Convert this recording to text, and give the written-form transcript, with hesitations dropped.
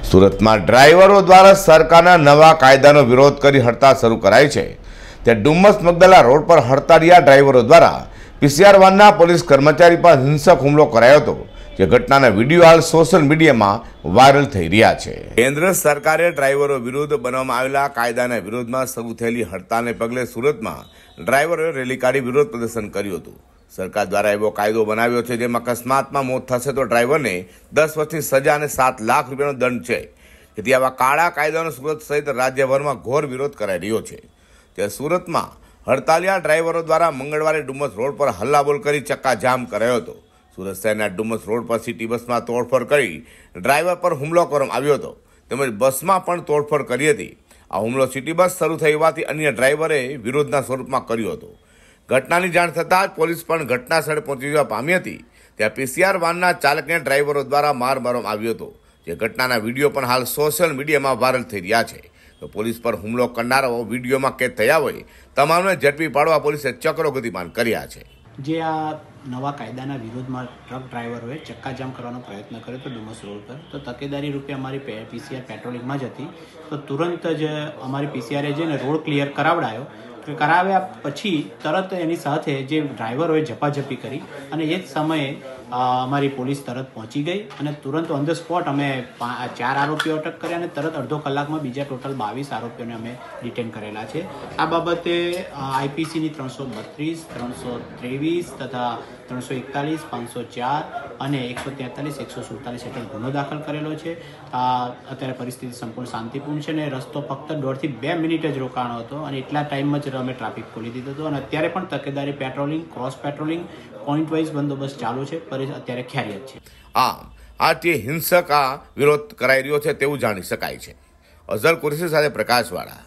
સુરતમાં ડ્રાઈવરો દ્વારા સરકારના નવા કાયદાનો વિરોધ કરી હડતાળ શરૂ કરાઈ છે। ત્યારે ડુમ્મસ મગદલા રોડ પર હડતાળિયા ડ્રાઈવરો દ્વારા પીસીઆર વાનના પોલીસ કર્મચારી પર હિંસક હુમલો કરાયો હતો, જે ઘટનાના વિડીયો હાલ સોશિયલ મીડિયામાં વાયરલ થઈ રહ્યા છે। કેન્દ્ર સરકારે ડ્રાઈવરો વિરુદ્ધ બનાવવામાં આવેલા કાયદાના વિરોધમાં શરૂ થયેલી હડતાળને પગલે સુરતમાં ડ્રાઈવરોએ રેલી કાઢી વિરોધ પ્રદર્શન કર્યું હતું। સરકાર દ્વારા એવો કાયદો બનાવ્યો છે જેમાં અકસ્માતમાં મોત થશે તો ડ્રાઈવરને 10 વર્ષની સજા અને 7 લાખ રૂપિયાનો દંડ છે। જેથી આવા કાળા કાયદાનો સુરત સહિત રાજ્યભરમાં ઘોર વિરોધ કરાઈ રહ્યો છે। ત્યારે સુરતમાં હડતાળિયા ડ્રાઈવરો દ્વારા મંગળવારે ડુમ્મસ રોડ પર હલ્લાબોલ કરી ચક્કાજામ કરાયો હતો। સુરત શહેરના ડુમ્મસ રોડ પર સિટી બસમાં તોડફોડ કરી ડ્રાઈવર પર હુમલો કરવામાં આવ્યો હતો, તેમજ બસમાં પણ તોડફોડ કરી હતી। આ હુમલો સિટી બસ શરૂ થઈ હોવાથી અન્ય ડ્રાઈવરે વિરોધના સ્વરૂપમાં કર્યો હતો। ઘટનાની જાણ થતાં જ પોલીસ પણ ઘટના સ્થળે પહોંચી જવા પામી હતી। ત્યાં પીસીઆર વાનના ચાલકને ડ્રાઈવરો દ્વારા માર મારવામાં આવ્યો હતો, જે ઘટનાના વિડીયો પણ હાલ સોશિયલ મીડિયામાં વાયરલ થઈ રહ્યા છે। તો પોલીસ પર હુમલો કરનારાઓ વિડીયોમાં કેદ થયા હોય તમામને ઝડપી પાડવા પોલીસે ચક્રો ગતિમાન કર્યા છે। જે આ નવા કાયદાના વિરોધમાં ટ્રક ડ્રાઈવરોએ ચક્કાજામ કરવાનો પ્રયત્ન કર્યો હતો ડુમ્મસ રોડ પર, તો તકેદારી રૂપે અમારી પીસીઆર પેટ્રોલિંગમાં જ હતી, તો તુરંત જ અમારી પીસીઆરે જઈને રોડ ક્લિયર કરાવડાયો। કરાવ્યા પછી તરત એની સાથે જે ડ્રાઈવરોએ ઝપાઝપી કરી અને એ જ સમયે અમારી પોલીસ તરત પહોંચી ગઈ અને તુરંત ઓન ધ સ્પોટ અમે 4 આરોપીઓ અટક કર્યા અને તરત અડધો કલાકમાં બીજા ટોટલ 22 આરોપીઓને અમે ડિટેન કરેલા છે। આ બાબતે આઈપીસીની 332, 323 તથા 341, 504 અને 143, 147 હેઠળ ગુનો દાખલ કરેલો છે। અત્યારે પરિસ્થિતિ સંપૂર્ણ શાંતિપૂર્ણ છે અને રસ્તો ફક્ત 1.5 થી 2 મિનિટ જ રોકાણો હતો અને એટલા ટાઈમમાં જ અમે ટ્રાફિક ખોલી દીધો હતો અને અત્યારે પણ તકેદારી patrolling, cross patrolling, point wise બંદોબસ્ત ચાલુ છે, અત્યારે ખ્યારિયત છે। આ તે હિંસક આ વિરોધ કરાઈ રહ્યો છે તેવું જાણી શકાય છે। અઝર કુરેશી સાથે પ્રકાશવાળા।